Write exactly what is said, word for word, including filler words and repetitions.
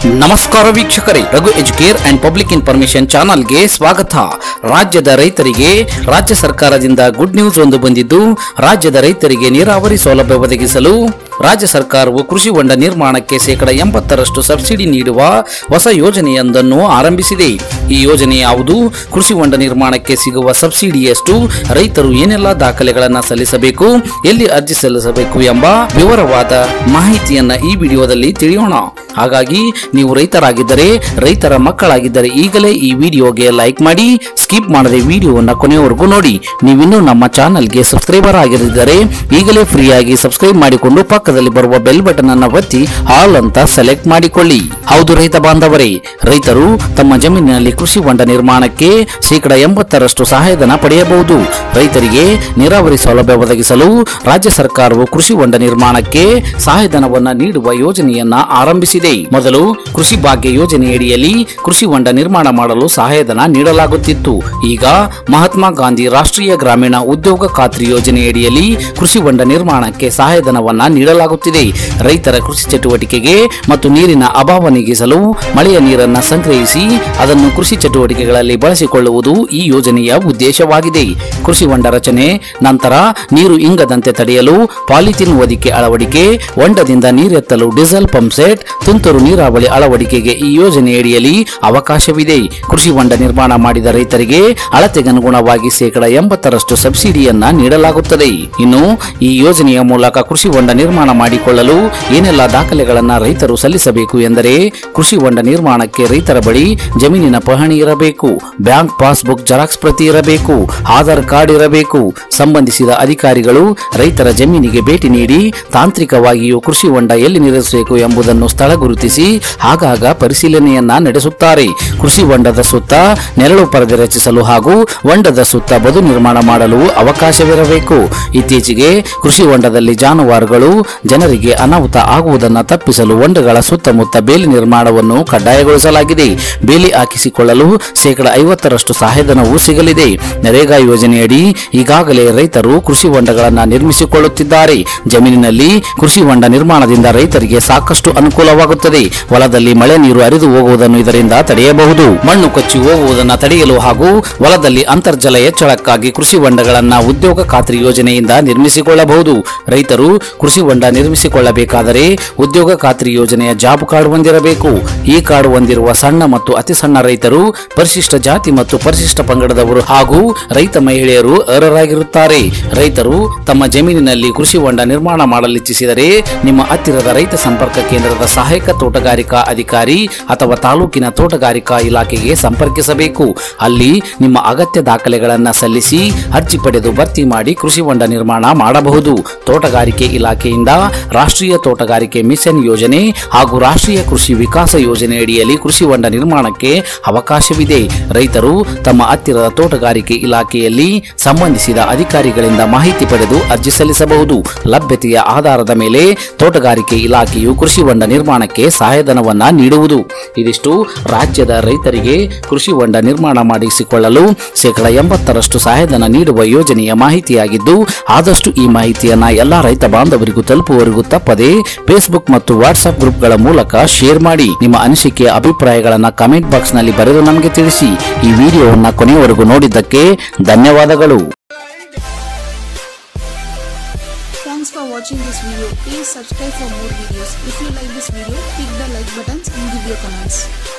ನಮಸ್ಕಾರ ವೀಕ್ಷಕರೇ, Raghu Educare and public information ಚಾನಲ್ಗೆ ಸ್ವಾಗತ. ರಾಜ್ಯದ ರೈತರಿಗೆ ರಾಜ್ಯ ಸರ್ಕಾರದಿಂದ ಗುಡ್ ನ್ಯೂಸ್ ಒಂದು ಬಂದಿದ್ದು, ರಾಜ್ಯದ ರೈತರಿಗೆ ನೀರಾವರಿ ಸೌಲಭ್ಯ ಒದಗಿಸಲು ರಾಜ್ಯ ಸರ್ಕಾರವು ಕೃಷಿ ಹೊಂಡ ನಿರ್ಮಾಣಕ್ಕೆ ಶೇಕಡ ಎಂಬತ್ತರಷ್ಟು ಸಬ್ಸಿಡಿ ನೀಡುವ ಹೊಸ ಯೋಜನೆಯೊಂದನ್ನು ಆರಂಭಿಸಿದೆ. ಈ ಯೋಜನೆ ಯಾವುದು, ಕೃಷಿ ಹೊಂಡ ನಿರ್ಮಾಣಕ್ಕೆ ಸಿಗುವ ಸಬ್ಸಿಡಿ ಎಷ್ಟು, ರೈತರು ಏನೆಲ್ಲ ದಾಖಲೆಗಳನ್ನು ಸಲ್ಲಿಸಬೇಕು, ಎಲ್ಲಿ ಅರ್ಜಿ ಸಲ್ಲಿಸಬೇಕು ಎಂಬ ವಿವರವಾದ ಮಾಹಿತಿಯನ್ನ ಈ ವಿಡಿಯೋದಲ್ಲಿ ತಿಳಿಯೋಣ. ಹಾಗಾಗಿ ನೀವು ರೈತರಾಗಿದ್ದರೆ, ರೈತರ ಮಕ್ಕಳಾಗಿದ್ದರೆ ಈಗಲೇ ಈ ವಿಡಿಯೋಗೆ ಲೈಕ್ ಮಾಡಿ, ಸ್ಕಿಪ್ ಮಾಡದೆ ವಿಡಿಯೋವನ್ನು ಕೊನೆಯವರೆಗೂ ನೋಡಿ. ನೀವಿನ್ನೂ ನಮ್ಮ ಚಾನಲ್ಗೆ ಸಬ್ಸ್ಕ್ರೈಬರ್ ಆಗಿದ್ದರೆ ಈಗಲೇ ಫ್ರೀಯಾಗಿ ಸಬ್ಸ್ಕ್ರೈಬ್ ಮಾಡಿಕೊಂಡು ಪಕ್ಕದಲ್ಲಿ ಬರುವ ಬೆಲ್ ಬಟನ್ ಅನ್ನು ಒತ್ತಿ ಆಲ್ ಅಂತ ಸೆಲೆಕ್ಟ್ ಮಾಡಿಕೊಳ್ಳಿ. ಹೌದು ರೈತ ಬಾಂಧವರೇ, ರೈತರು ತಮ್ಮ ಜಮೀನಿನಲ್ಲಿ ಕೃಷಿ ಹೊಂಡ ನಿರ್ಮಾಣಕ್ಕೆ ಶೇಕಡ ಎಂಬತ್ತರಷ್ಟು ಸಹಾಯಧನ ಪಡೆಯಬಹುದು. ರೈತರಿಗೆ ನೀರಾವರಿ ಸೌಲಭ್ಯ ಒದಗಿಸಲು ರಾಜ್ಯ ಸರ್ಕಾರವು ಕೃಷಿ ಹೊಂಡ ನಿರ್ಮಾಣಕ್ಕೆ ಸಹಾಯಧನವನ್ನ ನೀಡುವ ಯೋಜನೆಯನ್ನ ಆರಂಭಿಸಿದೆ. ಮೊದಲು ಕೃಷಿ ಭಾಗ್ಯ ಯೋಜನೆಯಡಿಯಲ್ಲಿ ಕೃಷಿ ಹೊಂಡ ನಿರ್ಮಾಣ ಮಾಡಲು ಸಹಾಯಧನ ನೀಡಲಾಗುತ್ತಿತ್ತು. ಈಗ ಮಹಾತ್ಮ ಗಾಂಧಿ ರಾಷ್ಟ್ರೀಯ ಗ್ರಾಮೀಣ ಉದ್ಯೋಗ ಖಾತ್ರಿ ಯೋಜನೆಯಡಿಯಲ್ಲಿ ಕೃಷಿ ಹೊಂಡ ನಿರ್ಮಾಣಕ್ಕೆ ಸಹಾಯಧನವನ್ನ ನೀಡಲಾಗುತ್ತಿದೆ. ರೈತರ ಕೃಷಿ ಚಟುವಟಿಕೆಗೆ ಮತ್ತು ನೀರಿನ ಅಭಾವ ನೀಗಿಸಲು ಮಳೆಯ ನೀರನ್ನು ಸಂಗ್ರಹಿಸಿ ಅದನ್ನು ಕೃಷಿ ಚಟುವಟಿಕೆಗಳಲ್ಲಿ ಬಳಸಿಕೊಳ್ಳುವುದು ಈ ಯೋಜನೆಯ ಉದ್ದೇಶವಾಗಿದೆ. ಕೃಷಿ ಹೊಂಡ ರಚನೆ ನಂತರ ನೀರು ಇಂಗದಂತೆ ತಡೆಯಲು ಪಾಲಿಥಿನ್ ಹೊದಿಕೆ ಅಳವಡಿಕೆ, ಹೊಂಡದಿಂದ ನೀರೆತ್ತಲು ಡೀಸೆಲ್ ಪಂಪ್ ಸೆಟ್, ತುಂತುರು ನೀರಾವರಿ ಅಳವಡಿಕೆಗೆ ಈ ಯೋಜನೆಯಡಿಯಲ್ಲಿ ಅವಕಾಶವಿದೆ. ಕೃಷಿ ಹೊಂಡ ನಿರ್ಮಾಣ ಮಾಡಿದ ರೈತರಿಗೆ ಅಳತೆಗನುಗುಣವಾಗಿ ಶೇಕಡ ಎಂಬತ್ತರಷ್ಟು ಸಬ್ಸಿಡಿಯನ್ನ ನೀಡಲಾಗುತ್ತದೆ. ಇನ್ನು ಈ ಯೋಜನೆಯ ಮೂಲಕ ಕೃಷಿ ಹೊಂಡ ನಿರ್ಮಾಣ ಮಾಡಿಕೊಳ್ಳಲು ಏನೆಲ್ಲ ದಾಖಲೆಗಳನ್ನ ರೈತರು ಸಲ್ಲಿಸಬೇಕು ಎಂದರೆ, ಕೃಷಿ ಹೊಂಡ ನಿರ್ಮಾಣಕ್ಕೆ ರೈತರ ಬಳಿ ಜಮೀನಿನ ಪಹಣಿ ಇರಬೇಕು, ಬ್ಯಾಂಕ್ ಪಾಸ್ಬುಕ್ ಜೆರಾಕ್ಸ್ ಪ್ರತಿ ಇರಬೇಕು, ಆಧಾರ್ ಕಾರ್ಡ್ ಇರಬೇಕು. ಸಂಬಂಧಿಸಿದ ಅಧಿಕಾರಿಗಳು ರೈತರ ಜಮೀನಿಗೆ ಭೇಟಿ ನೀಡಿ ತಾಂತ್ರಿಕವಾಗಿಯೂ ಕೃಷಿ ಹೊಂಡ ಎಲ್ಲಿ ನಿರ್ಮಿಸಬೇಕು ಎಂಬುದನ್ನು ಸ್ಥಳ ಗುರುತಿಸಿ ಆಗಾಗ ಪರಿಶೀಲನೆಯನ್ನ ನಡೆಸುತ್ತಾರೆ. ಕೃಷಿ ಹೊಂಡದ ಸುತ್ತ ನೆರಳು ಪರದೆ ರಚಿಸಲು ಹಾಗೂ ಹೊಂಡದ ಸುತ್ತ ಬದು ನಿರ್ಮಾಣ ಮಾಡಲು ಅವಕಾಶವಿರಬೇಕು. ಇತ್ತೀಚೆಗೆ ಕೃಷಿ ಹೊಂಡದಲ್ಲಿ ಜಾನುವಾರುಗಳು ಜನರಿಗೆ ಅನಾಹುತ ಆಗುವುದನ್ನು ತಪ್ಪಿಸಲು ಹೊಂಡಗಳ ಸುತ್ತಮುತ್ತ ಬೇಲಿ ನಿರ್ಮಾಣವನ್ನು ಕಡ್ಡಾಯಗೊಳಿಸಲಾಗಿದೆ. ಬೇಲಿ ಹಾಕಿಸಿಕೊಳ್ಳಲು ಶೇಕಡ ಐವತ್ತರಷ್ಟು ಸಹಾಯಧನವೂ ಸಿಗಲಿದೆ. ನರೇಗಾ ಯೋಜನೆಯಡಿ ಈಗಾಗಲೇ ರೈತರು ಕೃಷಿ ಹೊಂಡಗಳನ್ನು ನಿರ್ಮಿಸಿಕೊಳ್ಳುತ್ತಿದ್ದಾರೆ. ಜಮೀನಿನಲ್ಲಿ ಕೃಷಿ ಹೊಂಡ ನಿರ್ಮಾಣದಿಂದ ರೈತರಿಗೆ ಸಾಕಷ್ಟು ಅನುಕೂಲವಾಗುತ್ತದೆ. ಹೊಲದಲ್ಲಿ ಮಳೆ ನೀರು ಹರಿದು ಹೋಗುವುದನ್ನು ಇದರಿಂದ ತಡೆಯಬಹುದು. ಮಣ್ಣು ಕೊಚ್ಚಿ ಹೋಗುವುದನ್ನು ತಡೆಯಲು ಹಾಗೂ ಹೊಲದಲ್ಲಿ ಅಂತರ್ಜಲ ಹೆಚ್ಚಳಕ್ಕಾಗಿ ಕೃಷಿ ಹೊಂಡಗಳನ್ನು ಉದ್ಯೋಗ ಖಾತ್ರಿ ಯೋಜನೆಯಿಂದ ನಿರ್ಮಿಸಿಕೊಳ್ಳಬಹುದು. ರೈತರು ಕೃಷಿ ಹೊಂಡ ನಿರ್ಮಿಸಿಕೊಳ್ಳಬೇಕಾದರೆ ಉದ್ಯೋಗ ಖಾತ್ರಿ ಯೋಜನೆಯ ಜಾಬ್ ಕಾರ್ಡ್ ಹೊಂದಿರಬೇಕು. ಈ ಕಾರ್ಡ್ ಹೊಂದಿರುವ ಸಣ್ಣ ಮತ್ತು ಅತಿ ಸಣ್ಣ ರೈತರು, ಪರಿಶಿಷ್ಟ ಜಾತಿ ಮತ್ತು ಪರಿಶಿಷ್ಟ ಪಂಗಡದವರು ಹಾಗೂ ರೈತ ಮಹಿಳೆಯರು ಅರ್ಹರಾಗಿರುತ್ತಾರೆ. ರೈತರು ತಮ್ಮ ಜಮೀನಿನಲ್ಲಿ ಕೃಷಿ ಹೊಂಡ ನಿರ್ಮಾಣ ಮಾಡಲಿಚ್ಛಿಸಿದರೆ ನಿಮ್ಮ ಹತ್ತಿರದ ರೈತ ಸಂಪರ್ಕ ಕೇಂದ್ರದ ಸಹಾಯಕ ತೋಟಗಾರಿಕಾ ಅಧಿಕಾರಿ ಅಥವಾ ತಾಲೂಕಿನ ತೋಟಗಾರಿಕಾ ಇಲಾಖೆಗೆ ಸಂಪರ್ಕಿಸಬೇಕು. ಅಲ್ಲಿ ನಿಮ್ಮ ಅಗತ್ಯ ದಾಖಲೆಗಳನ್ನು ಸಲ್ಲಿಸಿ ಅರ್ಜಿ ಪಡೆದು ಭರ್ತಿ ಮಾಡಿ ಕೃಷಿ ಹೊಂಡ ನಿರ್ಮಾಣ ಮಾಡಬಹುದು. ತೋಟಗಾರಿಕೆ ಇಲಾಖೆಯಿಂದ ರಾಷ್ಟ್ರೀಯ ತೋಟಗಾರಿಕೆ ಮಿಷನ್ ಯೋಜನೆ ಹಾಗೂ ರಾಷ್ಟ್ರೀಯ ಕೃಷಿ ವಿಕಾಸ ಯೋಜನೆಯಡಿಯಲ್ಲಿ ಕೃಷಿ ಹೊಂಡ ನಿರ್ಮಾಣಕ್ಕೆ ಅವಕಾಶವಿದೆ. ರೈತರು ತಮ್ಮ ಹತ್ತಿರದ ತೋಟಗಾರಿಕೆ ಇಲಾಖೆಯಲ್ಲಿ ಸಂಬಂಧಿಸಿದ ಅಧಿಕಾರಿಗಳಿಂದ ಮಾಹಿತಿ ಪಡೆದು ಅರ್ಜಿ ಸಲ್ಲಿಸಬಹುದು. ಲಭ್ಯತೆಯ ಆಧಾರದ ಮೇಲೆ ತೋಟಗಾರಿಕೆ ಇಲಾಖೆಯು ಕೃಷಿ ಹೊಂಡ ನಿರ್ಮಾಣಕ್ಕೆ ಸಹಾಯಧನವನ್ನ ನೀಡುವುದು. ಇದಿಷ್ಟು ರಾಜ್ಯದ ರೈತರಿಗೆ ಕೃಷಿ ಹೊಂಡ ನಿರ್ಮಾಣ ಮಾಡಿಸಿಕೊಳ್ಳಲು ಶೇಕಡ ಎಂಬತ್ತರಷ್ಟು ಸಹಾಯಧನ ನೀಡುವ ಯೋಜನೆಯ ಮಾಹಿತಿಯಾಗಿದ್ದು, ಆದಷ್ಟು ಈ ಮಾಹಿತಿಯನ್ನ ಎಲ್ಲಾ ರೈತ ಬಾಂಧವರಿಗೂ ತಲುಪುವವರೆಗೂ ತಪ್ಪದೆ ಫೇಸ್ಬುಕ್ ಮತ್ತು ವಾಟ್ಸ್ಆಪ್ ಗ್ರೂಪ್ಗಳ ಮೂಲಕ ಶೇರ್ ಮಾಡಿ. ನಿಮ್ಮ ಅನಿಸಿಕೆಯ ಅಭಿಪ್ರಾಯಗಳನ್ನ ಕಮೆಂಟ್ ಬಾಕ್ಸ್ ನಲ್ಲಿ ಬರೆದು ನಮಗೆ ತಿಳಿಸಿ. ಈ ವಿಡಿಯೋವನ್ನ ಕೊನೆಯವರೆಗೂ ನೋಡಿದ್ದಕ್ಕೆ ಧನ್ಯವಾದಗಳು. Thanks for watching this video. Please subscribe for more videos. If you like this video, click the like buttons and give your comments.